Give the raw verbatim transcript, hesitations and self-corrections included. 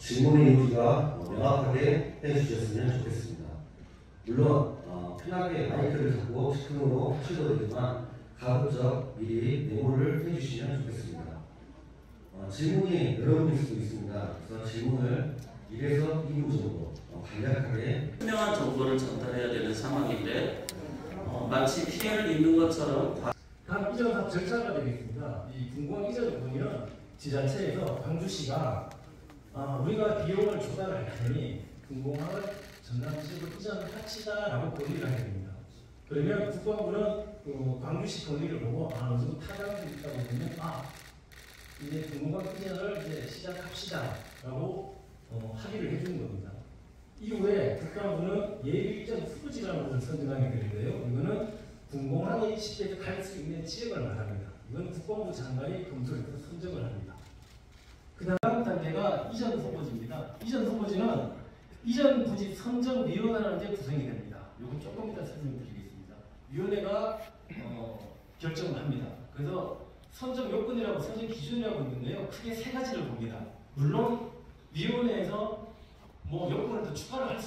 질문의 의미가 명확하게 해주셨으면 좋겠습니다. 물론 어, 편하게 마이크를 잡고 즉흥으로 하셔도 되지만 가급적 미리 메모를 해주시면 좋겠습니다. 어, 질문이 여러 분일 수도 있습니다. 그래서 질문을 일에서 이 분 정도 어, 간략하게 분명한 정보를 전달해야 되는 상황인데 어, 마치 피해를 입는 것처럼 각 이전 사업 절차가 되겠습니다. 이 궁금한 이전 요건이는 지자체에서 광주시가 아, 우리가 비용을 조달을 할 테니 궁공항을 전남지역으로 이전합시다라고 건의를 하게 됩니다. 그러면 국방부는 어, 광주시 건의를 보고 아, 어느 정도 타당성이 있다고 보면 아, 이제 궁공항 이전을 이제 시작합시다라고 어, 합의를 해주는 겁니다. 이후에 국방부는 예비이전 후보지라는 것을 선정하게 되는데요. 이거는 궁공항이 쉽게 갈 수 있는 지역을 말합니다. 이건 국방부 장관이 검토를 해서 선정을 합니다. 그 다음 단계가 이전 후보지입니다. 이전 후보지는 이전 부지 선정위원회라는 게 구성이 됩니다. 이건 조금 이따 설명드리겠습니다. 위원회가 어, 결정을 합니다. 그래서 선정 요건이라고 선정 기준이라고 있는데요. 크게 세 가지를 봅니다. 물론 위원회에서 뭐 요건을 더 추가를 할 수